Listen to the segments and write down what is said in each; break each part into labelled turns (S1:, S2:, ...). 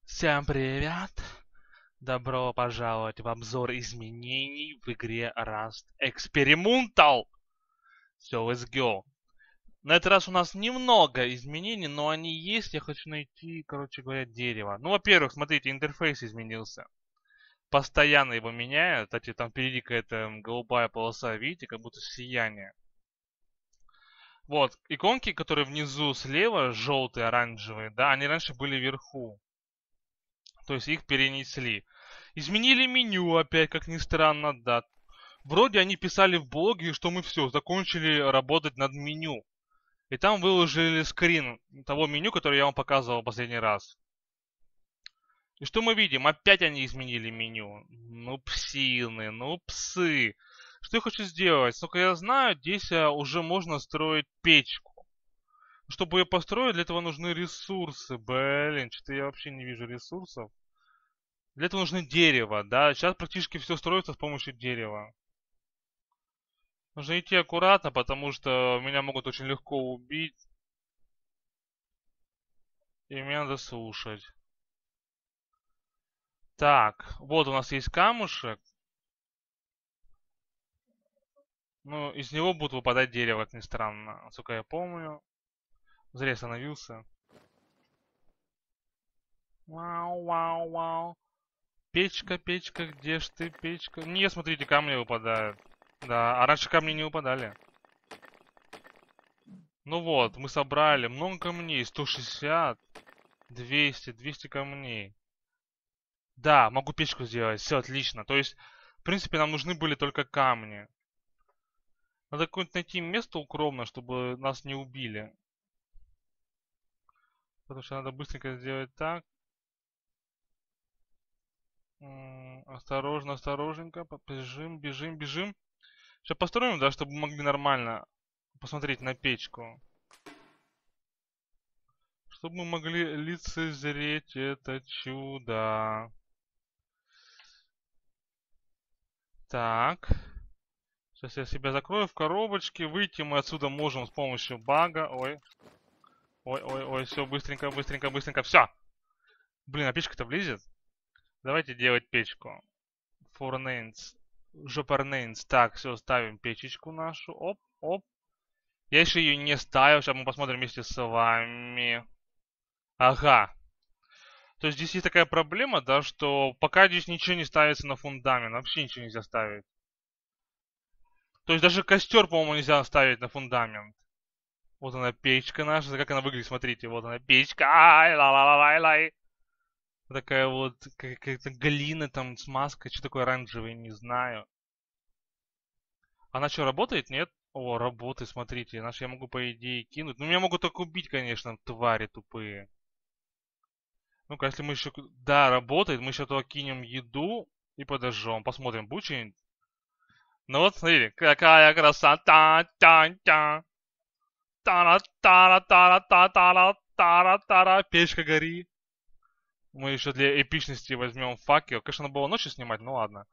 S1: Всем привет! Добро пожаловать в обзор изменений в игре Rust Experimental. Все, let's go. На этот раз у нас немного изменений, но они есть. Я хочу найти, короче говоря, дерево. Ну, во-первых, смотрите, интерфейс изменился. Постоянно его меняют. Кстати, там впереди какая-то голубая полоса, видите, как будто сияние. Вот, иконки, которые внизу слева, желтые, оранжевые, да, они раньше были вверху. То есть их перенесли. Изменили меню опять, как ни странно, да. Вроде они писали в блоге, что мы все, закончили работать над меню. И там выложили скрин того меню, которое я вам показывал в последний раз. И что мы видим? Опять они изменили меню. Ну, псины, ну, псы. Что я хочу сделать? Сколько я знаю, здесь уже можно строить печку. Чтобы ее построить, для этого нужны ресурсы. Блин, что-то я вообще не вижу ресурсов. Для этого нужно дерево, да. Сейчас практически все строится с помощью дерева. Нужно идти аккуратно, потому что меня могут очень легко убить. И меня надо слушать. Так, вот у нас есть камушек. Ну, из него будут выпадать дерево, как ни странно. Насколько я помню. Зря я остановился. Вау, вау, вау. Печка, печка, где ж ты, печка? Не, смотрите, камни выпадают. Да, а раньше камни не выпадали. Ну вот, мы собрали много камней. 160, 200, 200 камней. Да, могу печку сделать. Все отлично. То есть, в принципе, нам нужны были только камни. Надо какое-нибудь найти место укромное, чтобы нас не убили. Потому что надо быстренько сделать так. Осторожно, осторожненько. Бежим, бежим, бежим. Сейчас построим, да, чтобы мы могли нормально посмотреть на печку. Чтобы мы могли лицезреть это чудо. Так. Сейчас я себя закрою в коробочке. Выйти мы отсюда можем с помощью бага. Ой. Ой, ой, ой, все, быстренько, быстренько, быстренько. Все. Блин, а печка-то влезет? Давайте делать печку. Форнейнс. Жопарнейнс. Так, все, ставим печечку нашу. Оп, оп. Я еще ее не ставил. Сейчас мы посмотрим вместе с вами. Ага. То есть здесь есть такая проблема, да, что пока здесь ничего не ставится на фундамент. Вообще ничего нельзя ставить. То есть даже костер, по-моему, нельзя ставить на фундамент. Вот она печка наша. Как она выглядит, смотрите. Вот она печка. Ай, ла-ла-ла-лай-лай. Такая вот какая-то глина там, смазка, что такое оранжевое, не знаю. Она что, работает, нет? О, работает, смотрите. Иначе я могу, по идее, кинуть. Ну, меня могут только убить, конечно, твари тупые. Ну-ка, если мы еще... Да, работает. Мы еще туда кинем еду и подожжем. Посмотрим, будет что-нибудь. Ну вот, смотрите. Какая красота. Тан-тан. Тара-тара-тара-тара-тара-тара. Печка гори. Мы еще для эпичности возьмем факел. Конечно, надо было ночью снимать, ну ладно.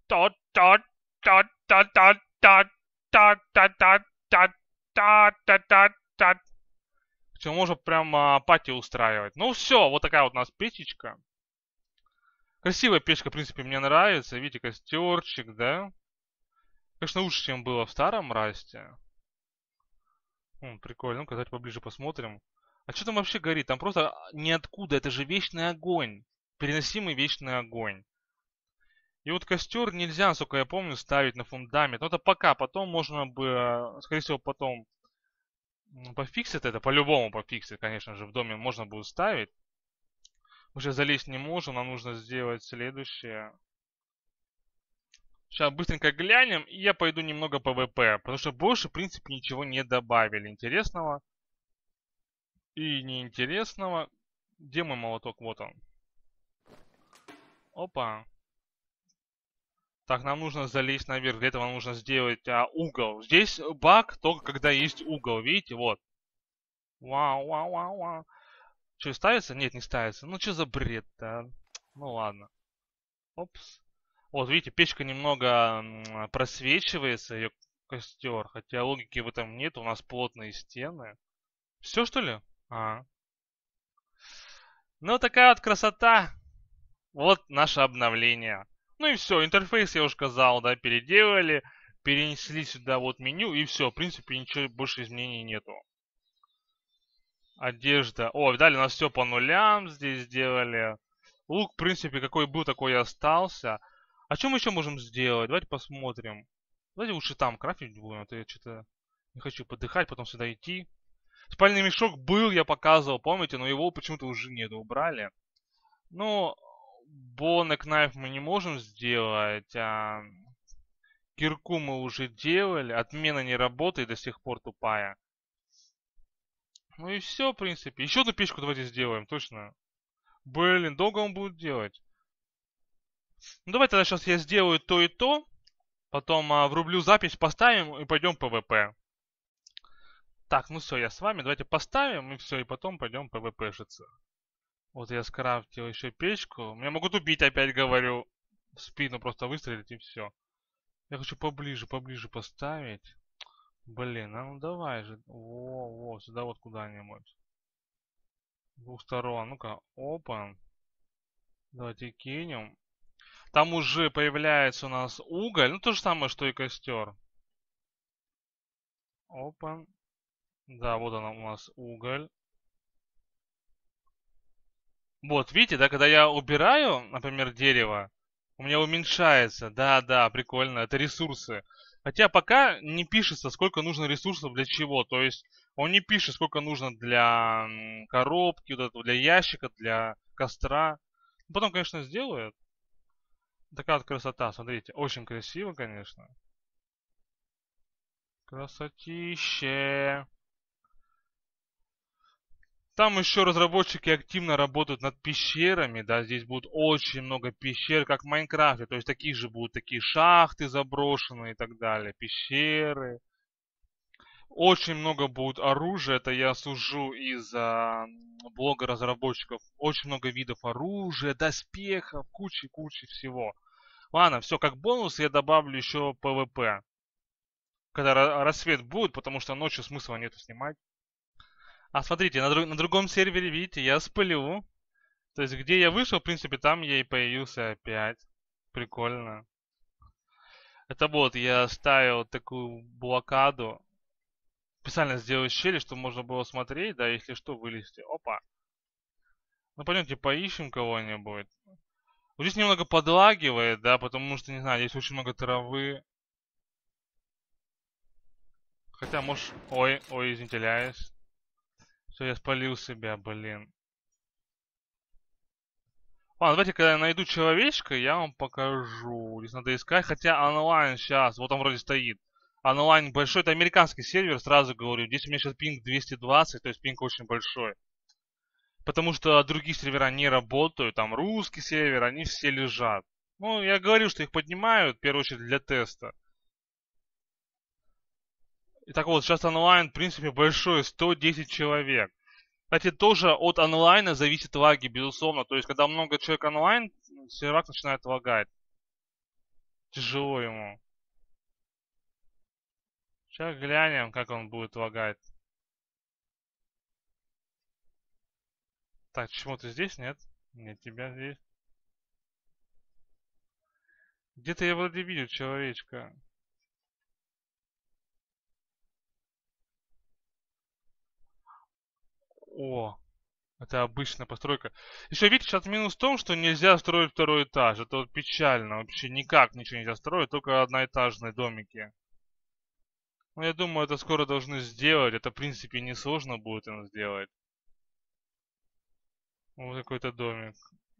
S1: Все, можно прям пати устраивать. Ну все, вот такая вот у нас печечка. Красивая печка, в принципе, мне нравится. Видите, костерчик, да? Конечно, лучше, чем было в старом расте. Прикольно. Ну-ка, давайте поближе посмотрим. А что там вообще горит? Там просто ниоткуда. Это же вечный огонь. Переносимый вечный огонь. И вот костер нельзя, насколько я помню, ставить на фундамент. Но это пока. Потом можно бы, скорее всего, потом пофиксит это. По-любому пофиксит, конечно же. В доме можно будет ставить. Мы сейчас залезть не можем. Нам нужно сделать следующее. Сейчас быстренько глянем. И я пойду немного ПВП. Потому что больше, в принципе, ничего не добавили. Интересного и неинтересного. Где мой молоток? Вот он. Опа. Так, нам нужно залезть наверх. Для этого нам нужно сделать угол. Здесь баг только когда есть угол. Видите, вот. Вау, вау, вау, вау. Что, ставится? Нет, не ставится. Ну, что за бред-то? Ну, ладно. Опс. Вот, видите, печка немного просвечивается, ее костер. Хотя логики в этом нет. У нас плотные стены. Все, что ли? А. Ну, такая вот красота. Вот наше обновление. Ну и все, интерфейс я уже сказал, да, переделали, перенесли сюда вот меню и все. В принципе, ничего больше изменений нету. Одежда. О, видали, у нас все по нулям здесь сделали. Лук, в принципе, какой был, такой и остался. А что мы еще можем сделать? Давайте посмотрим. Давайте лучше там крафтить будем, а то я что-то не хочу подыхать, потом сюда идти. Спальный мешок был, я показывал, помните, но его почему-то уже нет, убрали. Ну, Бонек Найф мы не можем сделать, а кирку мы уже делали, отмена не работает, до сих пор тупая. Ну и все, в принципе. Еще одну печку давайте сделаем, точно. Блин, долго он будет делать. Ну давай тогда сейчас я сделаю то и то, потом врублю запись, поставим и пойдем ПВП. Так, ну все, я с вами, давайте поставим и все, и потом пойдем ПВПшиться. Вот я скрафтил еще печку. Меня могут убить, опять говорю. В спину просто выстрелить и все. Я хочу поближе, поближе поставить. Блин, а ну давай же. Во, сюда вот куда-нибудь. С двух сторон. Ну-ка, open. Давайте кинем. Там уже появляется у нас уголь. Ну, то же самое, что и костер. Open. Да, вот она у нас уголь. Вот, видите, да, когда я убираю, например, дерево, у меня уменьшается. Да, прикольно. Это ресурсы. Хотя пока не пишется, сколько нужно ресурсов для чего. То есть он не пишет, сколько нужно для коробки, вот этого, для ящика, для костра. Потом, конечно, сделают. Такая вот красота, смотрите. Очень красиво, конечно. Красотище. Там еще разработчики активно работают над пещерами, да, здесь будет очень много пещер, как в Майнкрафте, то есть такие же будут такие шахты заброшенные и так далее, пещеры. Очень много будет оружия, это я сужу из блога разработчиков. Очень много видов оружия, доспехов, кучи всего. Ладно, все, как бонус я добавлю еще ПВП. Когда рассвет будет, потому что ночью смысла нету снимать. А смотрите, на другом сервере, видите, я сплю. То есть, где я вышел, в принципе, там я и появился опять. Прикольно. Это вот, я ставил такую блокаду. Специально сделал щели, чтобы можно было смотреть, да, если что, вылезти. Опа. Ну, пойдемте поищем кого-нибудь. Вот здесь немного подлагивает, да, потому что, не знаю, здесь очень много травы. Хотя, может... Ой, извините, ляюсь. Все, я спалил себя, блин. Ладно, давайте, когда я найду человечка, я вам покажу. Здесь надо искать, хотя онлайн сейчас, вот он вроде стоит. Онлайн большой, это американский сервер, сразу говорю. Здесь у меня сейчас пинг 220, то есть пинг очень большой. Потому что другие сервера не работают, там русский сервер, они все лежат. Ну, я говорю, что их поднимают, в первую очередь, для теста. Итак, вот, сейчас онлайн, в принципе, большой, 110 человек. Кстати, тоже от онлайна зависит лаги, безусловно. То есть, когда много человек онлайн, сервак начинает лагать. Тяжело ему. Сейчас глянем, как он будет лагать. Так, почему ты здесь, нет? Нет, тебя здесь. Где-то я вроде видел человечка. О, это обычная постройка. Еще видите, сейчас минус в том, что нельзя строить второй этаж. Это вот печально. Вообще никак ничего нельзя строить, только одноэтажные домики. Ну, я думаю, это скоро должны сделать. Это, в принципе, несложно будет им сделать. Вот какой-то домик.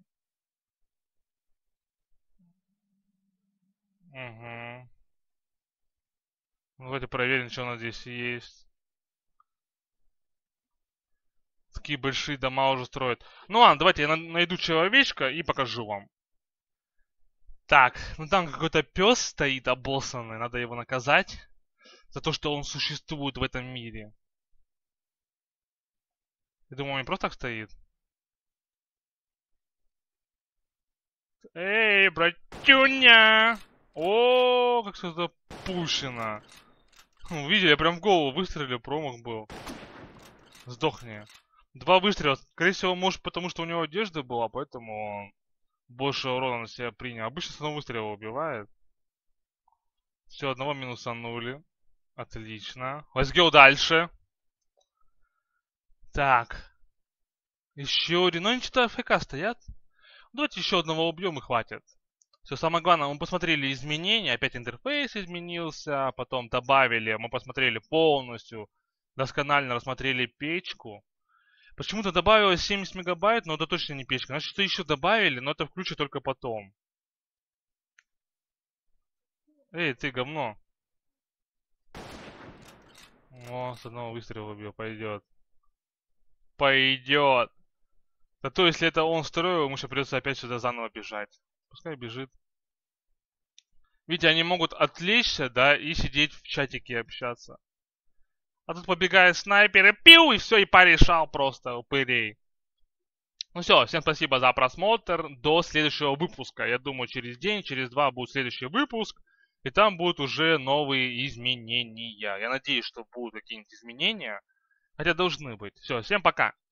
S1: Угу. Ну, давайте проверим, что у нас здесь есть. Такие большие дома уже строят. Ну ладно, давайте я найду человечка и покажу вам. Так, ну там какой-то пес стоит обоссанный, надо его наказать за то, что он существует в этом мире. Я думаю, он не просто так стоит. Эй, братюня! О, как все запущено. Видели, я прям в голову выстрелил, промах был. Сдохни. 2 выстрела. Скорее всего, может, потому что у него одежда была, поэтому он больше урона на себя принял. Обычно с одного выстрела убивает. Все, одного минусанули. Отлично. Let's go дальше. Так. Еще один. Ну, они что-то АФК стоят. Давайте еще одного убьем и хватит. Все, самое главное, мы посмотрели изменения. Опять интерфейс изменился. Потом добавили, мы посмотрели полностью. Досконально рассмотрели печку. Почему-то добавилось 70 мегабайт, но это точно не печка. Значит, что еще добавили, но это включат только потом. Эй, ты говно. О, с одного выстрела убил, пойдет. Пойдет. Да то, если это он строил, ему сейчас придется опять сюда заново бежать. Пускай бежит. Видите, они могут отвлечься, да, и сидеть в чатике общаться. А тут побегает снайпер и пиу, и все, и порешал просто упырей. Ну все, всем спасибо за просмотр. До следующего выпуска. Я думаю, через день, через два будет следующий выпуск. И там будут уже новые изменения. Я надеюсь, что будут какие-нибудь изменения. Хотя должны быть. Все, всем пока.